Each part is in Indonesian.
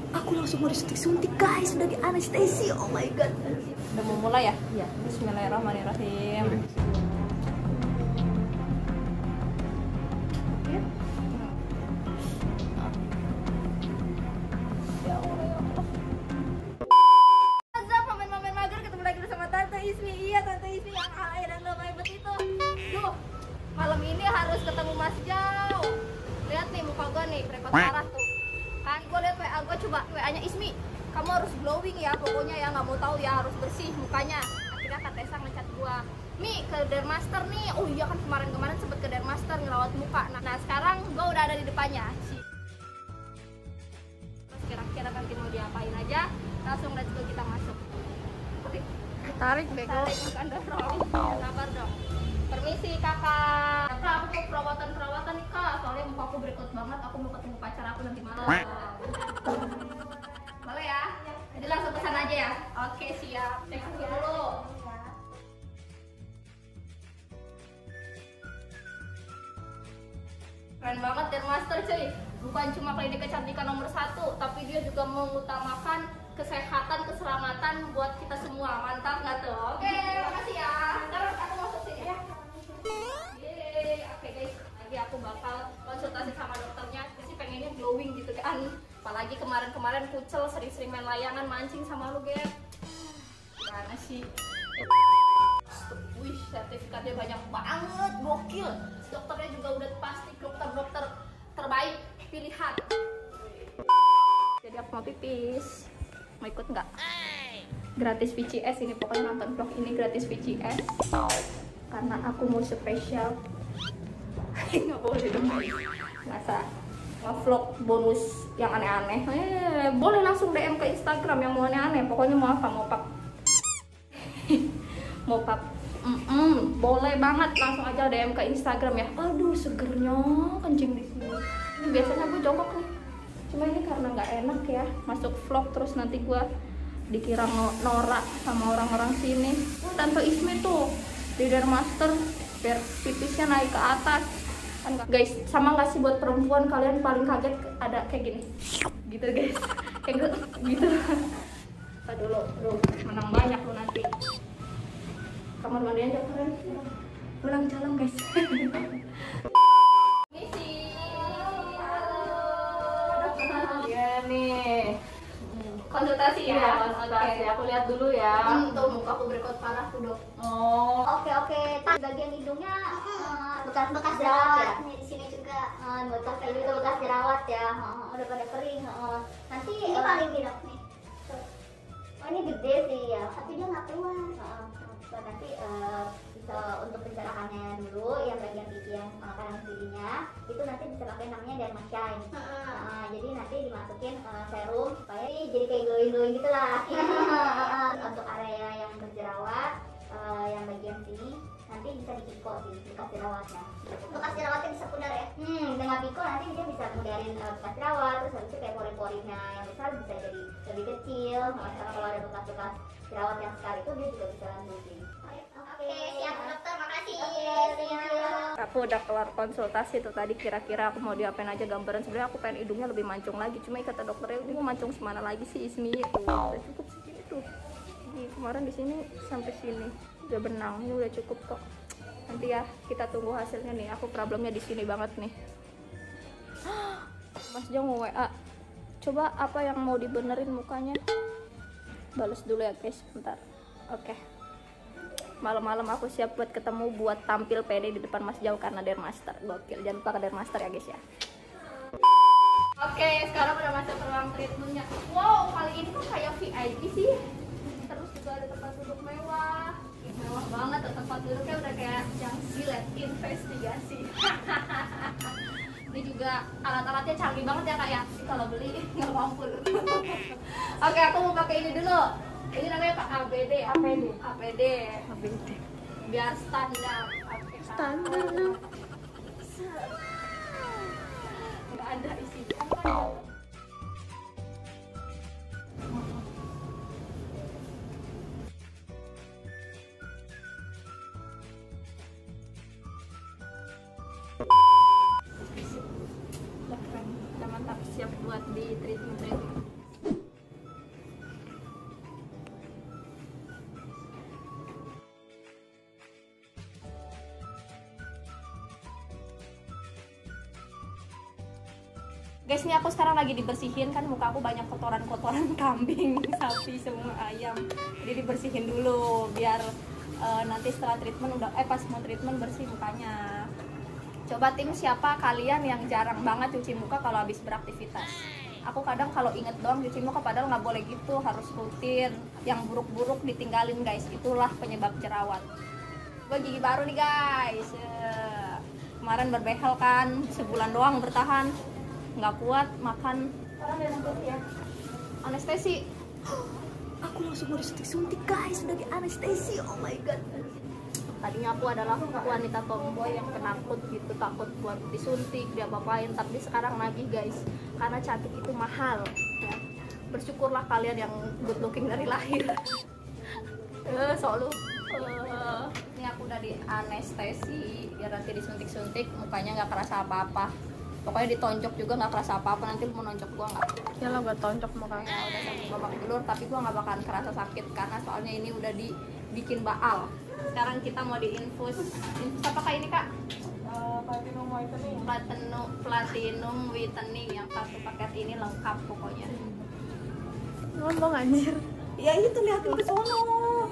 Aku langsung mau disuntik guys, udah di anestesi. Oh my god. Udah mau mulai ya? Iya. Bismillahirrahmanirrahim. Ya. Ya Allah, ya Allah. Azab, mamen-mamen mager, ketemu lagi bersama Tante Ismi. Iya, Tante Ismi yang alay dan lemah itu. Duh, malam ini harus ketemu Mas Jau. Lihat nih muka gue nih, repot parah tuh. Kan gue lihat WA gue, coba WA-nya Ismi. Kamu harus glowing ya, pokoknya ya, nggak mau tahu ya, harus bersih mukanya. Akhirnya Kak Tessa ngecat gue, Mi ke Dermaster nih. Oh iya kan kemarin sempet ke Dermaster ngerawat muka. Nah sekarang gue udah ada di depannya. Terus kira-kira nanti mau diapain aja? Langsung let's go, kita masuk. Tarik deh. Tarik, bukan dorong. Sabar dong. Permisi kakak. Kak, aku mau perawatan nih kak. Soalnya muka aku berikut banget. Aku mau ketemu pacar aku nanti malam. Boleh ya? Jadi langsung pesan aja ya. Oke siap. Cek suhu dulu. Keren banget Dermaster cuy. Bukan cuma klinik kecantikan nomor 1, tapi dia juga mengutamakan kesehatan, keselamatan buat kita semua. Mantap nggak tuh? Oke, makasih ya. Ntar aku masuk sini ya. Yeay, oke guys. Lagi aku bakal konsultasi sama dokternya. Dia sih pengennya glowing gitu kan. Apalagi kemarin kucel, sering-sering main layangan, mancing sama lu, Gap. Gimana sih? Wih, sertifikatnya banyak banget, gokil. Dokternya juga udah pasti dokter terbaik pilihan. Jadi aku mau pipis. Mau ikut nggak? Gratis VCS ini, pokoknya nonton vlog ini gratis VCS. Karena aku mau spesial. Nggak boleh dong. Masa nge-vlog bonus yang aneh-aneh. Boleh langsung DM ke Instagram yang mau aneh-aneh. Pokoknya mau apa? Mau pap. Mau pap. Boleh banget, langsung aja DM ke Instagram ya. Aduh, segernya kencing di sini. Ini biasanya gue jongkok nih. Cuma ini karena nggak enak ya, masuk vlog terus nanti gue dikira norak sama orang-orang sini. Tante Ismi tuh di Dermaster biar pipisnya naik ke atas. Kan guys, sama nggak sih buat perempuan kalian paling kaget ada kayak gini, gitu guys, kayak gitu. Aduh lo, menang banyak lo nanti. Kamar mandi aja keren, pulang jalan guys. Misi, halo. Ya nih, konsultasi ya. Konsultasi. Aku lihat dulu ya. Tuh muka aku berkot parah tuh dok. Oh. Oke. Bagian hidungnya bekas jerawat ya. Di sini juga bekas jerawat ya. Udah pada kering. Nanti ini paling gede nih. Oh ini gede sih ya. Tapi dia nggak keluar. Nanti bisa untuk pencerahannya dulu yang bagian pipi yang kanan kirinya itu nanti bisa pakai namanya Dermashine. Jadi nanti dimasukin serum supaya jadi kayak glowing gitu lah. Untuk area yang berjerawat yang bagian sini nanti bisa dipiko sih bekas jerawatnya. Bekas jerawatnya bisa pudar ya. Dengan piko nanti dia bisa mudarin bekas jerawat, terus habis itu kayak pori-porinya yang besar bisa jadi lebih kecil. Masalah kalau ada bekas-bekas jerawat yang sekali itu dia juga bisa lanjutin. Oke, siap dokter, makasih. Aku udah kelar konsultasi tuh tadi, kira-kira aku mau diapain aja gambaran. Sebenarnya aku pengen hidungnya lebih mancung lagi, cuma kata dokternya ini mau mancung semana lagi sih Ismi. Tuh udah cukup segini tuh. Ini kemarin di sini sampai sini udah benang, ini udah cukup kok. Nanti ya kita tunggu hasilnya nih. Aku problemnya di sini banget nih. Mas Jo mau WA. Coba apa yang mau dibenerin mukanya? Balas dulu ya guys, bentar. Oke. Malam-malam aku siap buat ketemu, buat tampil pede di depan Mas Jau karena Dermaster. Gokil, jangan lupa ke Dermaster ya guys ya. Oke, sekarang udah masuk ke ruang treatmentnya. Wow, kali ini kok kayak VIP sih. Terus juga ada tempat duduk mewah. Mewah banget tuh, tempat duduknya udah kayak yang silet investigasi. Ini juga alat-alatnya canggih banget ya kak ya. Kalau beli nggak mampu. Oke, aku mau pakai ini dulu. Ini namanya Pak APD. Biar standar. Standar dong. Nggak ada isi. Udah mantap, siap buat di treatment. Guys, ini aku sekarang lagi dibersihin, kan muka aku banyak kotoran-kotoran kambing, sapi, semua ayam. Jadi dibersihin dulu biar nanti setelah treatment udah pas mau treatment bersih mukanya. Coba tim, siapa kalian yang jarang banget cuci muka kalau habis beraktivitas? Aku kadang kalau inget doang cuci muka, padahal nggak boleh gitu, harus rutin. Yang buruk-buruk ditinggalin guys, itulah penyebab jerawat. Gue gigi baru nih guys. Kemarin berbehel kan, sebulan doang bertahan. Nggak kuat makan. Sekarang dia nangkut ya. Anestesi. Aku langsung mau disuntik guys, udah di anestesi. Oh my god. Tadinya aku adalah wanita tomboy yang penakut gitu, takut buat disuntik, diapa-apain. Tapi sekarang lagi guys, karena cantik itu mahal ya. Bersyukurlah kalian yang good looking dari lahir. Ini aku udah di anestesi biar nanti disuntik-suntik mukanya nggak kerasa apa-apa. Pokoknya ditonjok juga nggak kerasa apa-apa. Nanti lu mau nonjok gua nggak? Ya lah, gua tonjok mukanya udah sampai babak belur, tapi gua nggak bakalan kerasa sakit karena soalnya ini udah dibikin baal. Sekarang kita mau diinfus. Infus apa kak ini kak? Platinum whitening. Platinum whitening yang satu paket ini lengkap pokoknya. Ngomong anjir. Ya itu, liatin ke sono.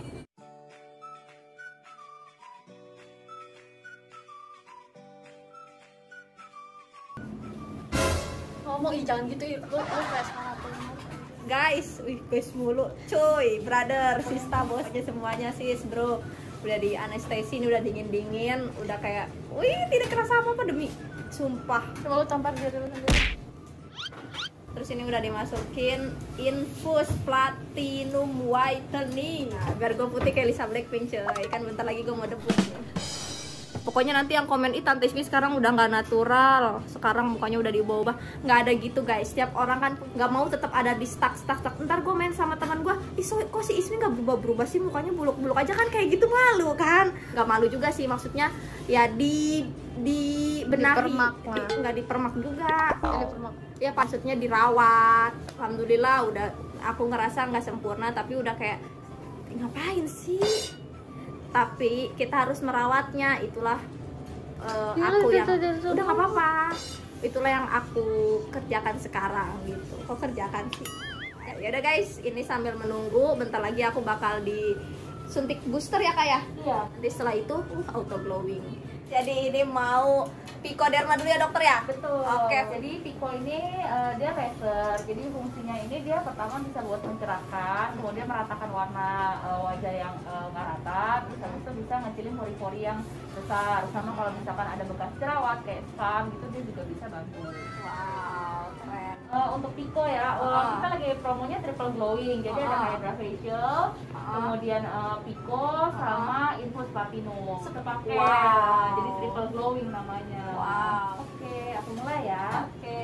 Ngomong jangan gitu ya, lu fresh banget guys. Wih guys mulu cuy, brother, sista, bosnya semuanya sis bro. Udah di anestesi, ini udah dingin-dingin, udah kayak wih tidak kerasa apa-apa demi sumpah. Coba lu tampar dia dulu sendiri. Terus ini udah dimasukin infus platinum whitening. Nah, biar gue putih kayak Lisa Blackpink coy. Kan bentar lagi gue mau debut nih. Pokoknya nanti yang komen, Tante Ismi sekarang udah nggak natural, sekarang mukanya udah diubah-ubah. Nggak ada gitu guys. Setiap orang kan nggak mau tetap ada di stuck. Ntar gue main sama teman gue, kok si Ismi nggak berubah sih, mukanya buluk-buluk aja kan, kayak gitu, malu kan? Nggak malu juga sih, maksudnya ya dibenahi, nggak dipermak juga. Ya maksudnya dirawat. Alhamdulillah udah, aku ngerasa nggak sempurna tapi udah kayak ngapain sih, tapi kita harus merawatnya. Itulah aku yang udah nggak apa-apa, itulah yang aku kerjakan sekarang gitu. Kok kerjakan sih? Ya udah guys, ini sambil menunggu, bentar lagi aku bakal disuntik booster ya kak ya. Iya. Nanti setelah itu auto glowing. Jadi ini mau Pico Derma dulu ya dokter ya? Betul. Oke. Jadi Pico ini dia laser. Jadi fungsinya ini dia pertama bisa buat mencerahkan, kemudian meratakan warna wajah yang nggak rata, terus habis itu bisa ngecilin pori-pori yang besar. Sama kalau misalkan ada bekas jerawat kayak scam gitu, dia juga bisa bantu. Wow, keren. Untuk Pico ya, kita lagi promonya triple glowing. Jadi ada Hydra Facial, kemudian Pico sama Infus Platinum. Sepaket. Wow. Jadi triple glowing namanya. Wow. Oke, aku mulai ya. Oke.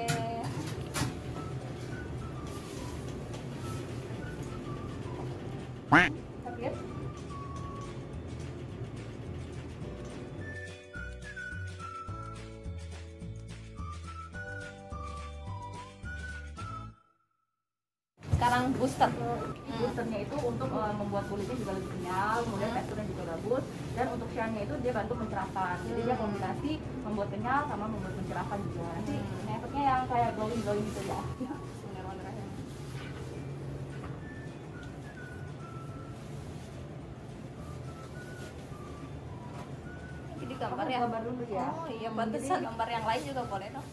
Sakit? Sekarang booster. Boosternya itu untuk membuat kulitnya juga lebih kenyal, kemudian teksturnya juga bagus, dan untuk shine-nya itu dia bantu mencerahkan. Jadi dia kombinasi membuat kenyal sama membuat mencerahkan juga. Nanti efeknya yang kayak glowing gitu ya. Bismillahirrahmanirrahim. Jadi gambar ya? Gambar dulu ya. Oh iya, pantesan gambar yang lain juga boleh dong.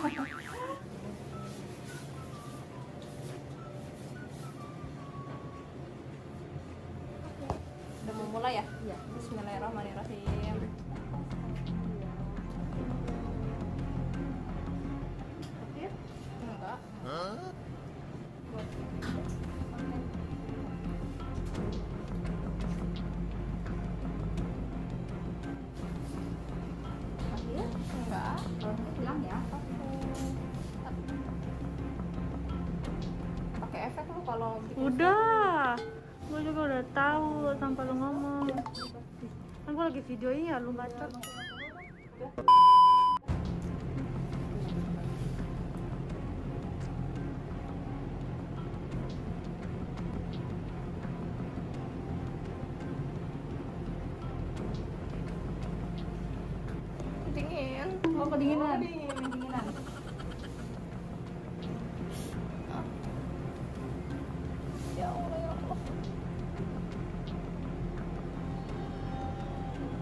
Udah mau mulai ya? Iya. Bismillahirrahmanirrahim. Sakit? Enggak. Enggak. Kalau sakit bilang ya. Pakai efek lu kalau bikin Udah. Gue juga udah tahu tanpa lu ngomong. Kan gue lagi videoin ya, lu bacot. dingin. Oh, kedinginan. Kedinginan.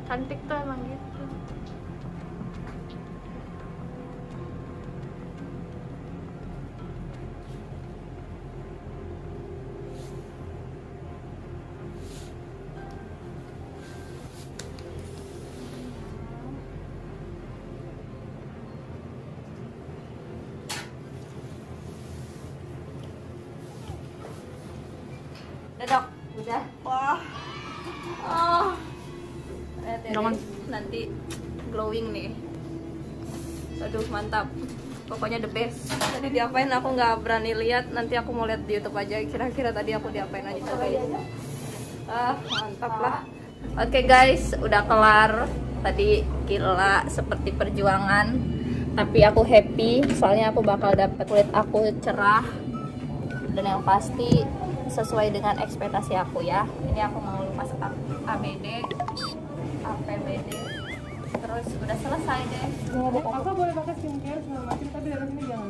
Cantik tuh emang gitu. Dok, udah. Wah. Oh. Lihat ya, Jangan. nanti glowing nih. Aduh, mantap. Pokoknya the best. Tadi diapain aku nggak berani lihat. Nanti aku mau lihat di YouTube aja. Kira-kira tadi aku diapain aja guys. Mantap lah. Oke guys, udah kelar. Tadi gila seperti perjuangan. Tapi aku happy. Soalnya aku bakal dapet kulit aku cerah. Dan yang pasti sesuai dengan ekspektasi aku ya. Ini aku mau lepas APBD, terus udah selesai deh. Aku boleh pakai skincare segala macam, tapi dari sini jangan.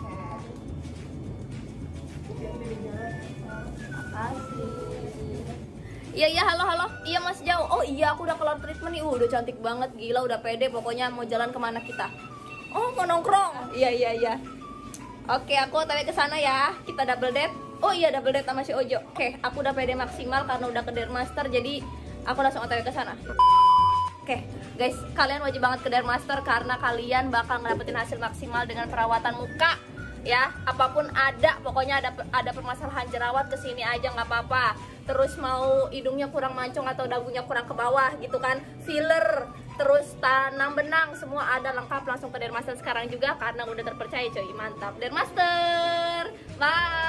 Makasih. Iya halo. Iya Mas Jauh. Oh iya, aku udah kelar treatment nih. Udah cantik banget, gila udah pede. Pokoknya mau jalan kemana kita? Oh mau nongkrong. Iya. Oke, aku otw ke sana ya. Kita double date. Oh iya, double date sama si Ojo. Oke, aku udah pede maksimal karena udah ke Dermaster, jadi aku langsung otw ke sana. Oke, guys, kalian wajib banget ke Dermaster karena kalian bakal ngedapetin hasil maksimal dengan perawatan muka. Ya, apapun ada, pokoknya ada permasalahan jerawat, kesini aja nggak apa-apa. Terus mau hidungnya kurang mancung atau dagunya kurang ke bawah gitu kan, filler, terus tanam benang, semua ada lengkap. Langsung ke Dermaster sekarang juga karena udah terpercaya coy. Mantap Dermaster. Bye.